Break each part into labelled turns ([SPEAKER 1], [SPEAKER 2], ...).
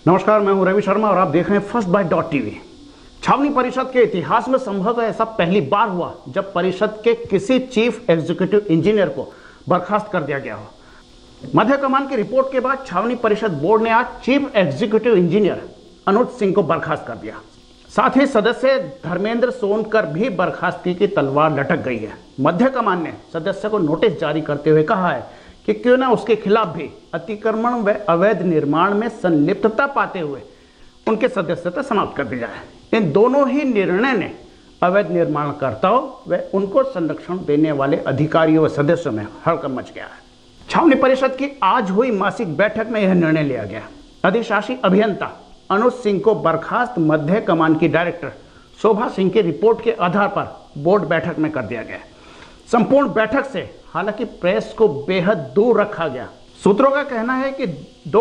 [SPEAKER 1] नमस्कार, मैं हूं रवि शर्मा और आप देख रहे हैं फर्स्ट बाइट .tv। छावनी परिषद के इतिहास में संभवतः ऐसा पहली बार हुआ जब परिषद के किसी चीफ एग्जीक्यूटिव इंजीनियर को बर्खास्त कर दिया गया हो। मध्य कमान की रिपोर्ट के बाद छावनी परिषद बोर्ड ने आज chief executive engineer Anuj Singh को बर्खास्त कर दिया। साथ ही सदस्य धर्मेंद्र सोनकर भी बर्खास्तगी की तलवार लटक गई है। मध्य कमान ने सदस्य को नोटिस जारी करते हुए कहा है कि क्यों न उसके खिलाफ भी अतिक्रमण व अवैध निर्माण में संलिप्तता पाते हुए उनके सदस्यता समाप्त कर दी जाए। इन दोनों ही निर्णय ने अवैध निर्माणकर्ताओं व उनको संरक्षण देने वाले अधिकारियों व सदस्यों में हड़कंप मच गया है। छावनी परिषद की आज हुई मासिक बैठक में यह निर्णय लिया गया। अधिशासी अभियंता अनुज सिंह को बर्खास्त मध्य कमान की डायरेक्टर शोभा सिंह की रिपोर्ट के आधार पर बोर्ड बैठक में कर दिया गया। संपूर्ण बैठक से हालांकि प्रेस को बेहद दूर रखा गया। सूत्रों का कहना है कि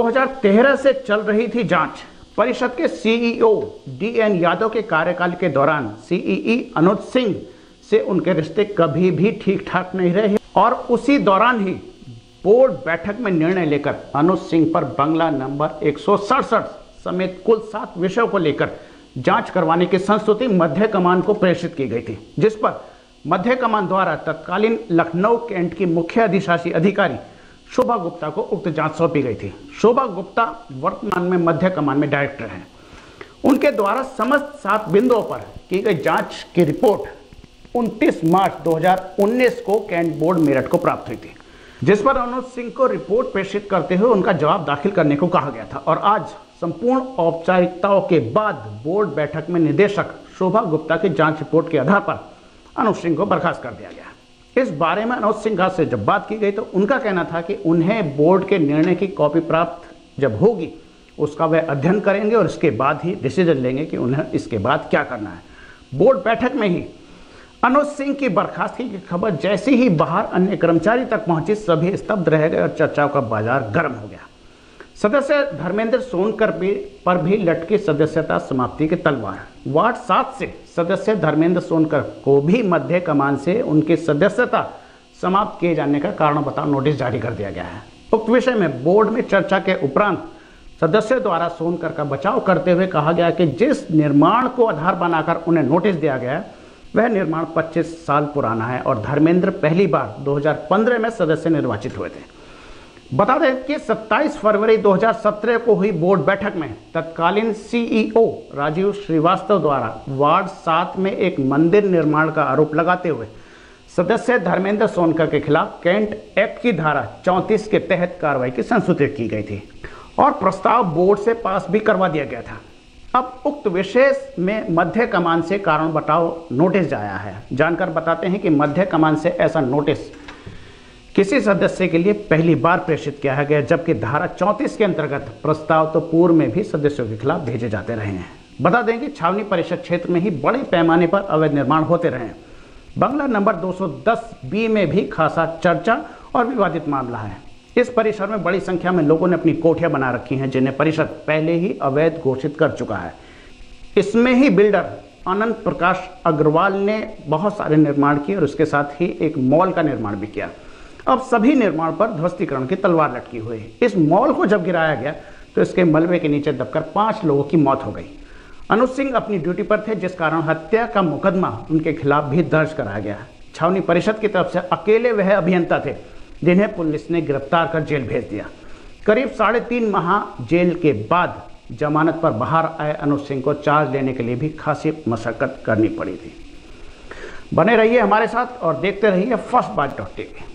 [SPEAKER 1] 2013 से चल रही थी जांच। परिषद के सीईओ डीएन यादव के कार्यकाल के दौरान सीईई अनुज सिंह से उनके रिश्ते कभी भी ठीक ठाक नहीं रहे और उसी दौरान ही बोर्ड बैठक में निर्णय लेकर अनुज सिंह पर बंगला नंबर 167 समेत कुल 7 विषयों को लेकर जांच करवाने की संस्तुति मध्य कमान को प्रेषित की गई थी, जिस पर मध्य कमान द्वारा तत्कालीन लखनऊ कैंट की मुख्य अधिशासी अधिकारी शोभा गुप्ता को उक्त जांच सौंपी गई थी। शोभा गुप्ता वर्तमान में मध्य कमान में डायरेक्टर हैं। उनके द्वारा समस्त 7 बिंदुओं पर की गई जांच की रिपोर्ट 29 मार्च 2019 को कैंट बोर्ड मेरठ को प्राप्त हुई थी, जिस पर अनुज सिंह को रिपोर्ट प्रेषित करते हुए उनका जवाब दाखिल करने को कहा गया था। और आज संपूर्ण औपचारिकताओं के बाद बोर्ड बैठक में निदेशक शोभा गुप्ता की जांच रिपोर्ट के आधार पर अनुज सिंह को बर्खास्त कर दिया गया। इस बारे में अनुज सिंह से जब बात की गई तो उनका कहना था कि उन्हें बोर्ड के निर्णय की कॉपी प्राप्त जब होगी उसका वह अध्ययन करेंगे और इसके बाद ही डिसीजन लेंगे कि उन्हें इसके बाद क्या करना है। बोर्ड बैठक में ही अनुज सिंह की बर्खास्तगी की खबर जैसे ही बाहर अन्य कर्मचारी तक पहुंची, सभी स्तब्ध रह गए और चर्चाओं का बाजार गर्म हो गया। सदस्य धर्मेंद्र सोनकर पर भी लटकी सदस्यता समाप्ति की तलवार। वार्ड 7 से सदस्य धर्मेंद्र सोनकर को भी मध्य कमान से उनकी सदस्यता समाप्त किए जाने का कारण बताओ नोटिस जारी कर दिया गया है। उक्त विषय में बोर्ड में चर्चा के उपरांत सदस्यों द्वारा सोनकर का बचाव करते हुए कहा गया कि जिस निर्माण को आधार बनाकर उन्हें नोटिस दिया गया है वह निर्माण 25 साल पुराना है और धर्मेंद्र पहली बार 2015 में सदस्य निर्वाचित हुए थे। बता दें कि 27 फरवरी 2017 को हुई बोर्ड बैठक में तत्कालीन सीईओ राजीव श्रीवास्तव द्वारा वार्ड 7 में एक मंदिर निर्माण का आरोप लगाते हुए सदस्य धर्मेंद्र सोनकर के खिलाफ कैंट एक्ट की धारा 34 के तहत कार्रवाई की संस्तुति की गई थी और प्रस्ताव बोर्ड से पास भी करवा दिया गया था। अब उक्त विशेष में मध्य कमान से कारण बताओ नोटिस आया है। जानकर बताते हैं कि मध्य कमान से ऐसा नोटिस किसी सदस्य के लिए पहली बार प्रेषित किया गया, जबकि धारा 34 के अंतर्गत प्रस्ताव तो पूर्व में भी सदस्यों के खिलाफ भेजे जाते रहे हैं। बता दें कि छावनी परिषद क्षेत्र में ही बड़े पैमाने पर अवैध निर्माण होते रहे हैं। बंगला नंबर 210B में भी खासा चर्चा और विवादित मामला है। इस परिसर में बड़ी संख्या में लोगों ने अपनी कोठियां बना रखी हैं, जिन्हें परिषद पहले ही अवैध घोषित कर चुका है। इसमें ही बिल्डर अनंत प्रकाश अग्रवाल ने बहुत सारे निर्माण किए और उसके साथ ही एक मॉल का निर्माण भी किया। अब सभी निर्माण पर ध्वस्तीकरण की तलवार लटकी हुई है। इस मॉल को जब गिराया गया तो इसके मलबे के नीचे दबकर 5 लोगों की मौत हो गई। अनुज सिंह अपनी ड्यूटी पर थे, जिस कारण हत्या का मुकदमा उनके खिलाफ भी दर्ज कराया गया। छावनी परिषद की तरफ से अकेले वह अभियंता थे जिन्हें पुलिस ने गिरफ्तार कर जेल भेज दिया। करीब 3.5 माह जेल के बाद जमानत पर बाहर आए अनुज सिंह को चार्ज लेने के लिए भी खासी मशक्कत करनी पड़ी थी। बने रहिए हमारे साथ और देखते रहिए फर्स्ट बाइट .tv।